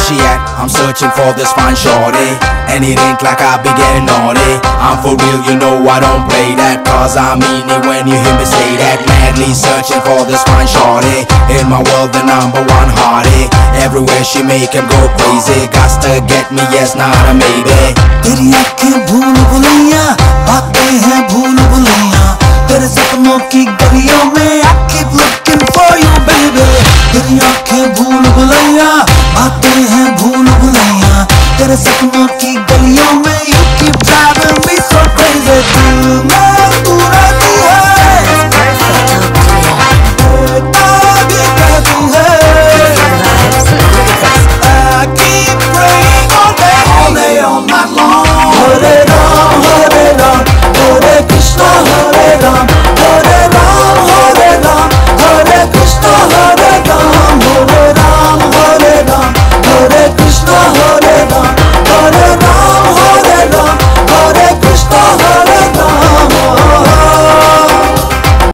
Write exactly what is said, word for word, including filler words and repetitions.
she at? I'm searching for this fine shorty, and it ain't like I be getting naughty. I'm for real, you know I don't play that, cause I mean it when you hear me say that. Madly searching for this fine shorty, in my world the number one hottie. Everywhere she make him go crazy, gots to get me, yes, not a maybe. तेरी आँखें भूल भुलैया, बातें हैं भूल भुलैया, तेरे सपनों की गलियों में I keep looking for you baby. तेरी आँखें भूल भुलैया, बातें हैं भूल भुलैया, तेरे सपनों